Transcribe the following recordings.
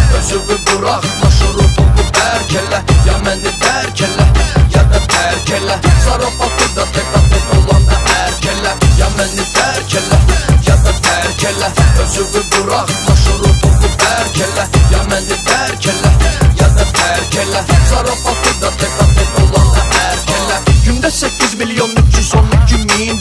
özünü bırak, marşrutumu bərk elə. Ya məni dərk elə, ya da tərk elə. Zarafatı da tək olanda ərk elə. Ya məni dərk elə, ya da tərk elə. Özünü bırak, marşrutumu bərk elə. Ya məni dərk elə, ya da tərk elə. Zarafatı da tək olanda ərk elə. Gündə 8 milyon 312 min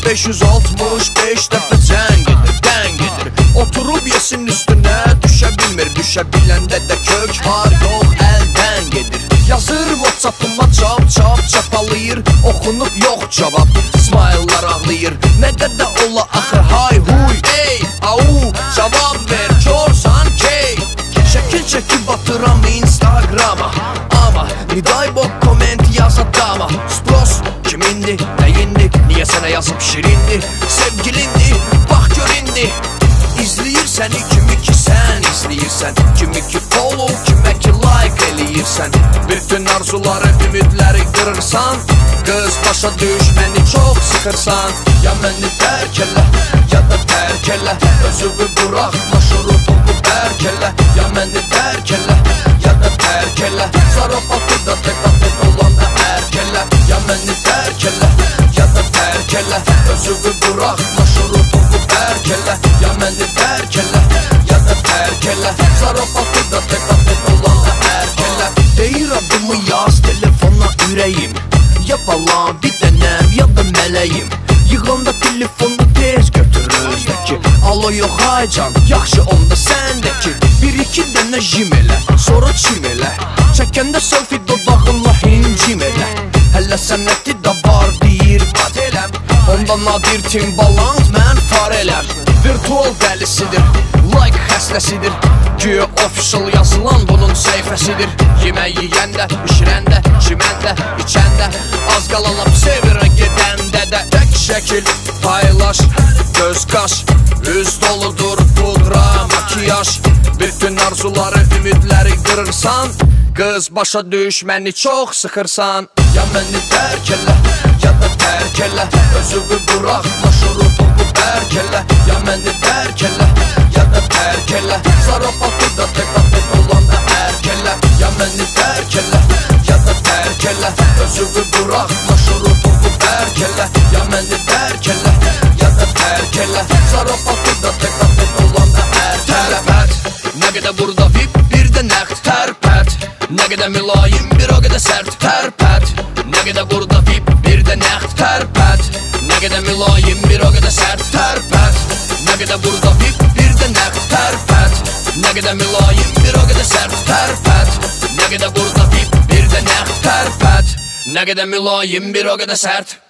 565 dəfə cəng edir, dəng edir. Oturub yesin üstünə düşə bilmir, düşə biləndə də kök var, yox əldən gedir. Yazır WhatsApp'ıma çap çapalayır, oxunub yox cavab, smile'lar ağlayır. Nə qədər ola axı hay huy, ey au, cavab ver, körsan key. Şəkil çəkib atıram Instagram'a, ama niday bok komment yaz adama. Spros kimindir, neyindir, niyə sənə yazıb şirindir, sevgilindir, bax gör indi. İzləyir səni kimi ki sən izləyirsən, kimi ki follow, kimə ki like eləyirsən. Bütün arzuları, ümidləri qırırsan, qız başa düş, məni çox sıxırsan. Ya məni dərk elə, ya da tərk elə. Özünü bırak, marşrutumu bərk elə. Ya məni dərk elə, ya da tərk elə. Zarafatı da tək olanda ərk elə. Ya məni dərk elə, ya da tərk elə. Özünü bırak, marşrutumu bərk elə. Ya məni dərk elə, ya da tərk elə. Zarafatı da tək olanda ərk elə. Deyir adımı yaz telefona ürəyim, ya balam bir dənəm, ya da mələyim. Yığanda telefonu tez götürür üzdəki. Alo yox aycan, yaxşı onda səndəki. Bir iki dənə jim elə, sonra çim elə. Çəkəndə selfie dodağınla hincim elə. Hələ sənəti də var deyir bat eləm. Onda nadir Timbaland mən far eləm. Virtual dəlisidir, like xəstəsidir. Güya official yazılan bunun səhifəsidir. Yemək yiyəndə, işirəndə, çiməndə, içəndə, az qalalab sevirə gedəndə də. Tək şəkil paylaş, göz qaş, üz doludur pudra, makiyaj. Bütün arzuları, ümidləri qırırsan, qız başa düş, məni çox sıxırsan. Ya məni dərk elə, ya da tərk elə. Özünü bırak, marşrutumu bərk elə. Ya məni dərk elə, ya da tərk elə. Zarafatı da tək olanda ərk elə. Ya məni dərk elə, ya da tərk elə. Özünü bırak, marşrutumu bərk elə. Ya məni dərk elə, ya da tərk elə. Zarafatı da tək olanda ərk elə. Tərpət, nə qədər burada VIP, bir də nəqd. Tərpət, nə qədər mülayim, bir o qədər sərt. Tərpət, nə qədər burada VIP, bir də nəqd. Tərpət, nə qədər mülayim, bir o qədər sərt. Tərpət, nə qədər burada VIP, bir də nəqd. Tərpət, nə qədər mülayim, bir o qədər sərt. Tərpət, nə qədər burada VIP, bir də nəqd. Tərpət, nə qədər mülayim, bir o qədər sərt.